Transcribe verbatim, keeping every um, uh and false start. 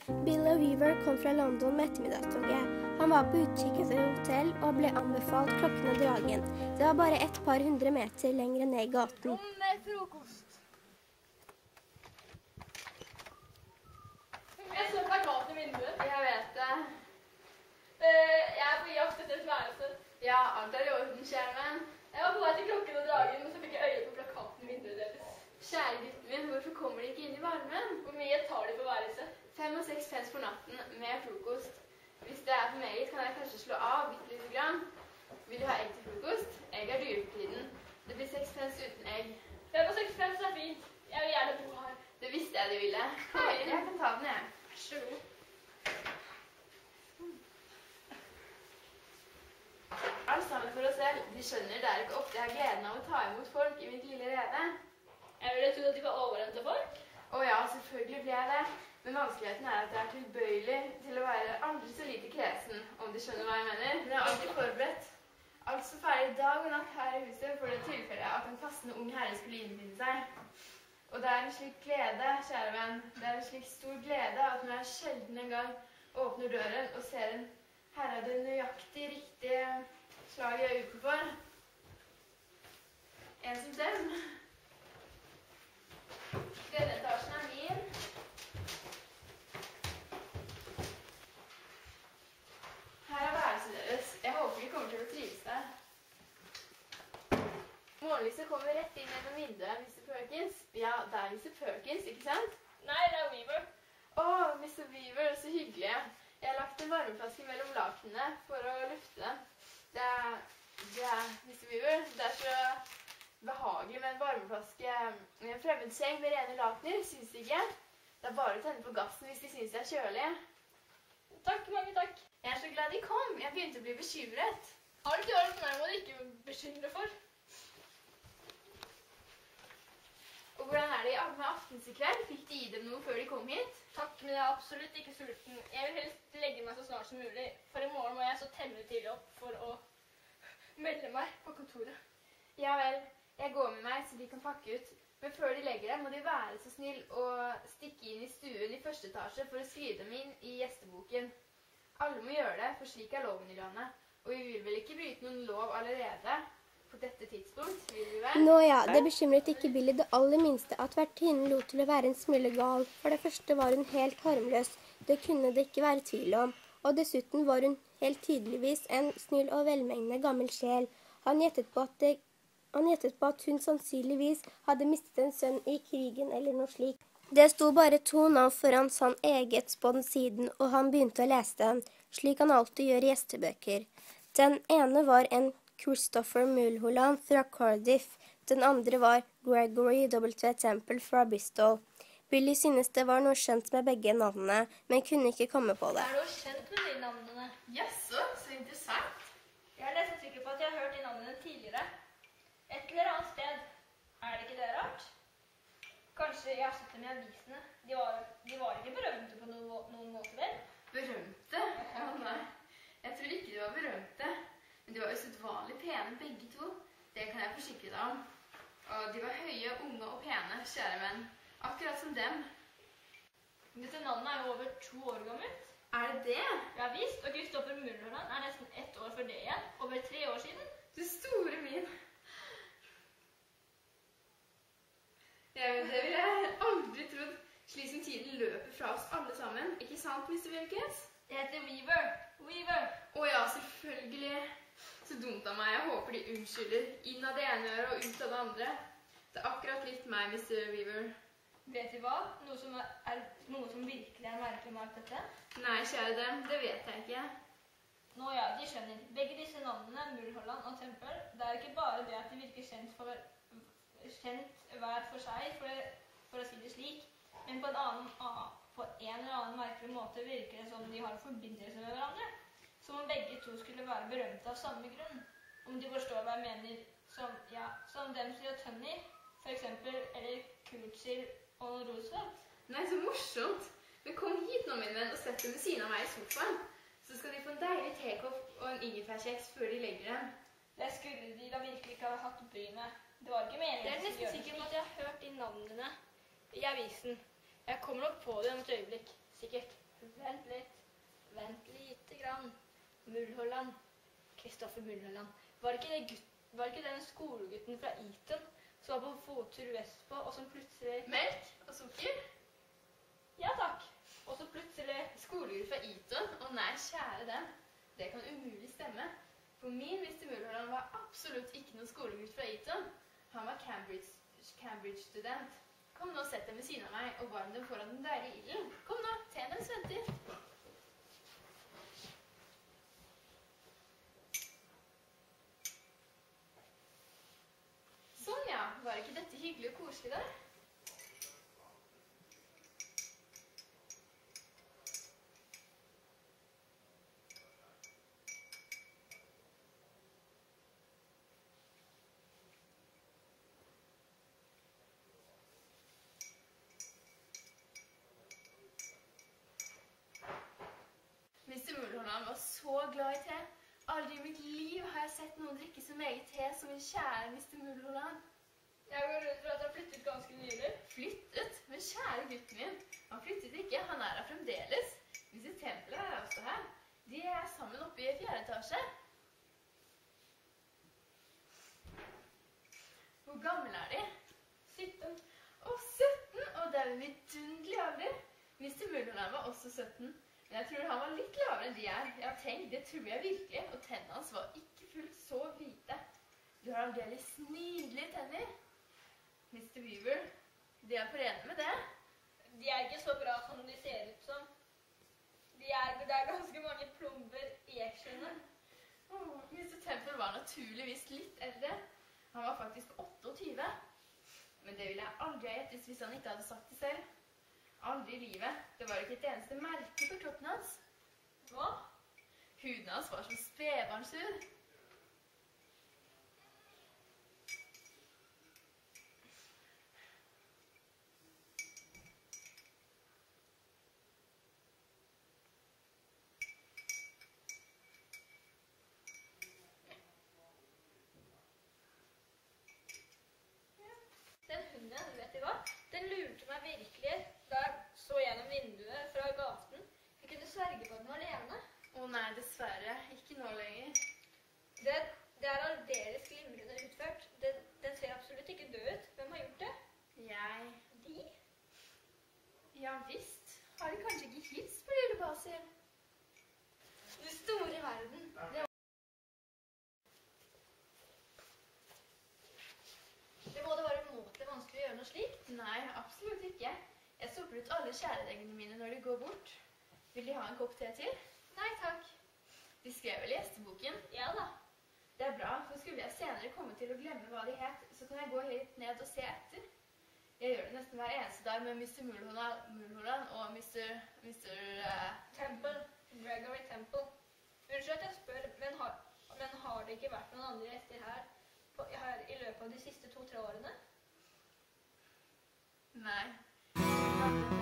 Bill og Weaver kom fra London med ettermiddagstoget. Han var på utkikk etter et hotell og ble anbefalt Klokken og Dragen. Det var bare et par hundre meter lenger ned i gaten. Rom med frokost. Jeg så plakaten i vinduet. Jeg vet det. Uh, jeg er på jakt etter et værelse. Ja, alt er i orden, skjermen. Jeg var på vei til Klokken og Dragen, men så fikk jeg øye på plakaten i vinduet deres. Kjære gutten min, hvorfor kommer de ikke inn i varmen? Hvor mye tar de på værelset? Fem og seks pence for natten med frokost. Hvis det er for meget, kan jeg kanskje slå av bitte lite grann. Vil du ha egg til frokost? Egg er dyre for tiden. Det blir seks pence uten egg. Fem og seks pence er fint. Jeg vil gjerne bo her. Det visste jeg de ville. Kom inn. Jeg kan ta den, jeg. Vær så god. Alt sammen for oss selv. De skjønner det er ikke ofte jeg har gleden av å ta imot folk i mitt lille rede. Jeg ville trodd at de var overrente folk. Å ja, selvfølgelig blir jeg det. Men vanskeligheten er at jeg er tilbøyelig til å være aldri så lite kresen, om de skjønner hva jeg mener. Men jeg er alltid forberedt. Alt så ferdig dag og natt her i huset for det tilfellet at en passende ung herre skulle innfinne seg. Og det er en slik glede, kjære venn, det er en slik stor glede at når jeg sjelden en gang åpner døren og ser en herre av det nøyaktig riktige slaget utenfor. En som dem. Denne etasjen er min. Her er værelset deres. Jeg håper de kommer til å trives der. Morgenlyset kommer rett inn gjennom vinduet, mister Perkins. Ja, det er mister Perkins, ikke sant? Nei, det er Weaver. Åh, mister Weaver, så hyggelig. Jeg har lagt en varmeflaske mellom lakenene for å lufte den. Det er, det er, mister Weaver, det er så behagelig med en varmeflaske i en fremmed seng med rene lakener, synes de ikke? Det er bare å tenne på gassen hvis de synes det er kjølig. Takk, mange takk. Jeg er så glad de kom. Jeg begynte å bli bekymret. Alt i orden, meg må du ikke bekymre for. Og hvordan er det med aftens i kveld? Fikk de i dem noe før de kom hit? Takk, men jeg er absolutt ikke sulten. Jeg vil helst legge meg så snart som mulig, for i morgen må jeg så temmelig tidlig opp for å melde meg på kontoret. Ja vel. Jeg går med meg så de kan pakke ut, men før de legger dem må de være så snill å stikke inn i stuen i første etasje for å skrive dem inn i gjesteboken. Alle må gjøre det, for slik er loven i landet, og vi vil vel ikke bryte noen lov allerede på dette tidspunkt, vil vi vel? Nå ja, det bekymret ikke Billy det aller minste at vertinnen lot til å være en smule gal. For det første var hun helt harmløs, det kunne det ikke være tvil om, og dessuten var hun helt tydeligvis en snill og velmenende gammel sjel. Han gjettet på at det Han gjettet på at hun sannsynligvis hadde mistet en sønn i krigen eller noe slikt. Det sto bare to navn foran sånn eget på den siden, og han begynte å lese den, slik han alltid gjør i gjestebøker. Den ene var en Christopher Mulholland fra Cardiff, den andre var Gregory W. Temple fra Bristol. Billy synes det var noe skjønt med begge navnene, men kunne ikke komme på det. Er du kjent med de navnene? Jaså, så interessant. Jeg er nesten sikker på at jeg har hørt de navnene tidligere. Et eller annet sted. Er det ikke det rart? Kanskje jeg har sett dem i avisene. De var, de var ikke berømte på noen, noen måte, vel? Berømte? Å nei. Jeg tror ikke de var berømte. Men de var usedvanlig pene begge to. Det kan jeg forsikre deg om. Og de var høye, unge og pene, kjære menn. Akkurat som dem. Dette navnet er jo over to år gammelt. Er det det? Ja visst, og Christopher Mulholland er nesten ett år for det igjen. Over tre år siden. Du store min. Ja, men det ville jeg aldri trodd, slik som tiden løper fra oss alle sammen. Ikke sant, mister Wilkins? Det heter Weaver. Weaver. Å ja, selvfølgelig. Så dumt av meg. Jeg håper de unnskylder. Inn av det ene øret og ut av det andre. Det er akkurat litt meg, mister Weaver. Vet du hva? Noe som, er, er, noe som virkelig er merkelig med alt dette? Nei, kjære dem, det vet jeg ikke. Nå ja, de skjønner. Begge disse navnene, Mulholland og Temple, det er ikke bare det at de virker kjent for kjent hver for seg, for, for å si det slik, men på en, annen, på en eller annen merkelig måte virker det som de har en forbindelse med hverandre, som om begge to skulle være berømte av samme grunn, om de forstår hva jeg mener, som, ja, som Dempsey og Tunney, for eksempel, eller Churchill og Roosevelt. Nei, så morsomt! Men kom hit nå, min venn, og sett dem ved siden av meg i sofaen, så skal de få en deilig tekopp og en ingefærkjeks før de legger dem. Det skulle de da virkelig ikke ha hatt brynet. Det var ikke meningen. Jeg er nesten sikker på at jeg har hørt de navnene i avisen. Jeg kommer nok på det om et øyeblikk. Sikkert. Mulholland. Kristoffer Mulholland. Var det ikke, det gutt, var det ikke den skolegutten fra Eton som var på fottur vestpå, og som plutselig... Melk og sukker? Ja, takk. Og så plutselig... Skolegutt fra Eton? Å nei, kjære den. Det kan umulig stemme. For min mister Mulholland var absolutt ikke noen skolegutt fra Eton. Han var Cambridge, Cambridge-student. Kom nå, sett dem ved siden av meg, og varm dem foran den deilige ilden. Kom nå, teen deres venter. Sånn ja, var ikke dette hyggelig og koselig da? mister Mulholland var så glad i te. Aldri i mitt liv har jeg sett noen drikke så meget te som min kjære mister Mulholland. Jeg går ut fra at han flyttet ganske nylig. Flyttet? Men kjære gutten min, han flyttet ikke, han er her fremdeles. mister Temple er også her. De er sammen oppe i fjerde etasje. Hvor gammel er de? sytten. Å, sytten! Og det er jo vidunderlig aldri. mister Mulholland var også sytten. Men jeg tror han var litt lavere enn de er. Ja, tenk, det tror jeg virkelig. Og tennene hans var ikke fullt så hvite. Du har aldeles nydelige tenner. mister Weaver, de er forenet med det. De er ikke så bra som de ser ut som. De er, det er ganske mange plomber i ekskjønene. Oh, mister Temple var naturligvis litt eldre. Han var faktisk åtteogtyve. Men det ville jeg aldri ha gjettet hvis han ikke hadde sagt det selv. Aldri i livet. Det var ikke et eneste merke på kroppen hans. Hva? Huden hans var som spedbarnshud. Den hunden, vet du hva? Den lurte meg virkelig da jeg så gjennom vinduet fra gaten. Jeg kunne sverge på den alene. Å nei, dessverre. Ikke nå lenger. Det, det er aldeles glimrende utført. Den, den ser absolutt ikke død ut. Hvem har gjort det? Jeg... De? Ja visst. Har de kanskje ikke hils på lille Basil? Du store verden. Det Det må da være umåtelig vanskelig å gjøre noe slikt. Nei, absolutt ikke. Jeg sopper ut alle kjæledegene mine når de går bort. Vil de ha en kopp te til? Nei, takk. De skrev vel i gjesteboken? Ja da. Det er bra, for skulle jeg senere komme til å glemme hva de het, så kan jeg gå helt ned og se etter. Jeg gjør det nesten hver eneste dag med mister Mulholland, Mulholland og mister... mister uh... Temple. Gregory Temple. Unnskyld at jeg spør, men har, men har det ikke vært noen andre gjester her, på, her i løpet av de siste to-tre årene? Nei.